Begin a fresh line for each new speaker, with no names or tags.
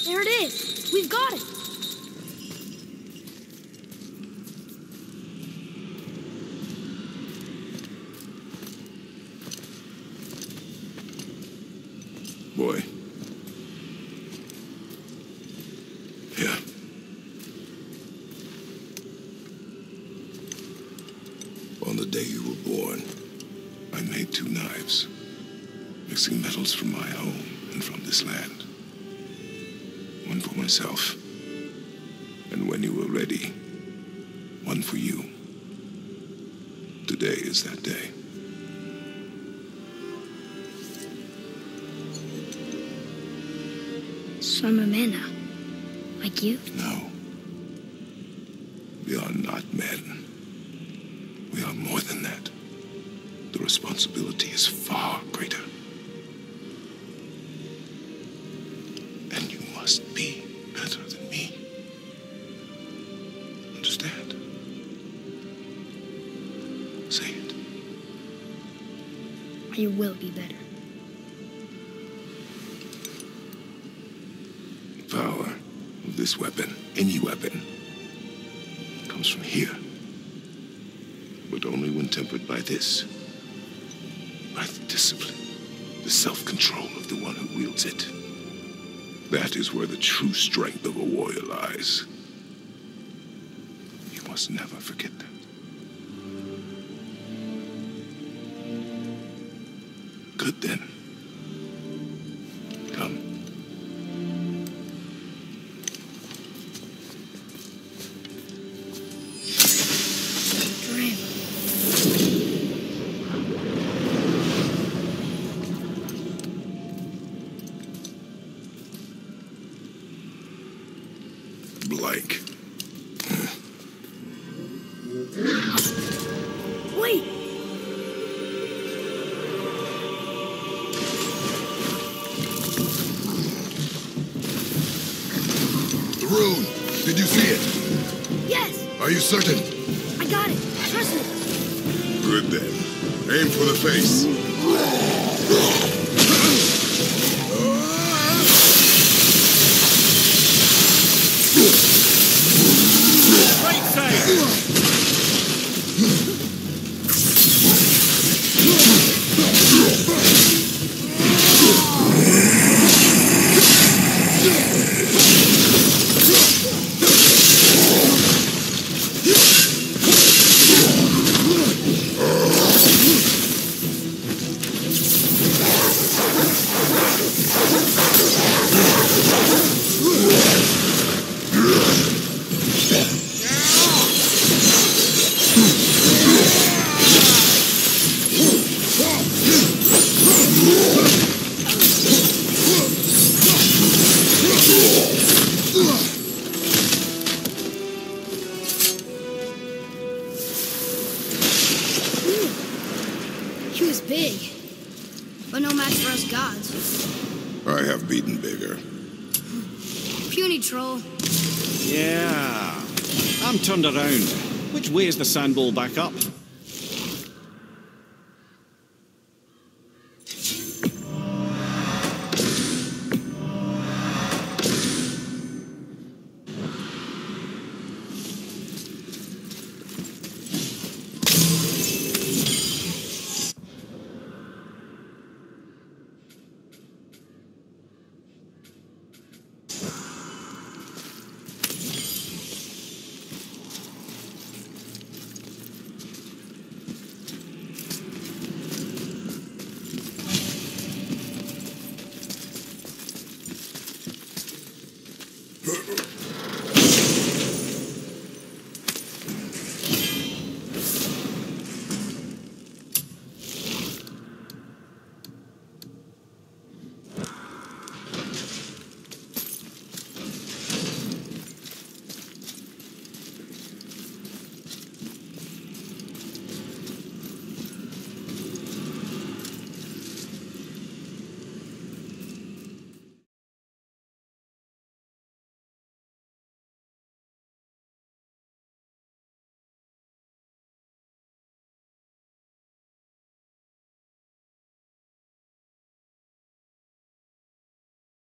There it is. We've got it.
Boy. Here. On the day you were born, I made 2 knives, mixing metals from my home and from this land. One for myself, and when you were ready, one for you. Today is that day.
So I'm a man now, like you?
No. We are not men. We are more than that. The responsibility is far greater. And you must be better than me. Understand? Say it.
You will be better.
The power of this weapon, any weapon, comes from here. But only when tempered by this. By the discipline, the self-control of the one who wields it. That is where the true strength of a warrior lies. You must never forget that. Good then. Come. Blank.
Wait!
The rune! Did you see it?
Yes!
Are you certain?
I got it! Trust me!
Good then. Aim for the face.
Great save!
He was big, but no match for us gods.
I have beaten bigger.
Puny troll.
Yeah. I'm turned around. Which way is the sandball back up?